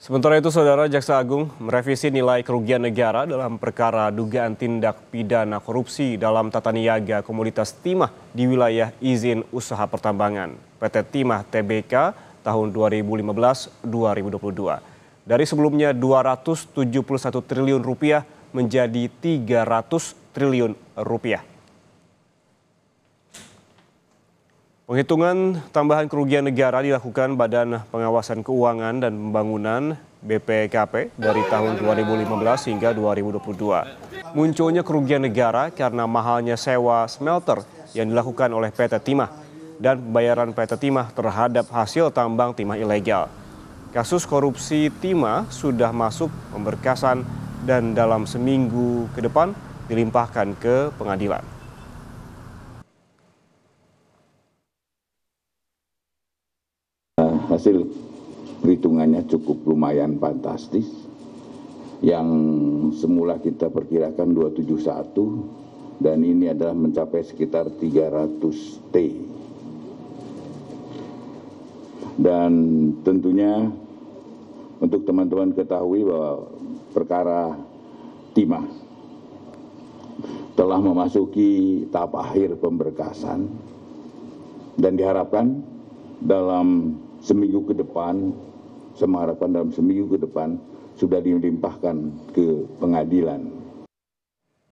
Sementara itu, Saudara, Jaksa Agung merevisi nilai kerugian negara dalam perkara dugaan tindak pidana korupsi dalam tata niaga komoditas timah di wilayah izin usaha pertambangan PT Timah Tbk tahun 2015-2022. Dari sebelumnya 271 triliun rupiah menjadi 300 triliun rupiah. Penghitungan tambahan kerugian negara dilakukan Badan Pengawasan Keuangan dan Pembangunan BPKP dari tahun 2015 hingga 2022. Munculnya kerugian negara karena mahalnya sewa smelter yang dilakukan oleh PT Timah dan pembayaran PT Timah terhadap hasil tambang timah ilegal. Kasus korupsi timah sudah masuk pemberkasan dan dalam seminggu ke depan dilimpahkan ke pengadilan. Hasil perhitungannya cukup lumayan fantastis. Yang semula kita perkirakan 271 dan ini adalah mencapai sekitar 300 T. Dan tentunya untuk teman-teman ketahui bahwa perkara timah telah memasuki tahap akhir pemberkasan dan diharapkan dalam seminggu ke depan, saya mengharapkan dalam seminggu ke depan sudah dilimpahkan ke pengadilan.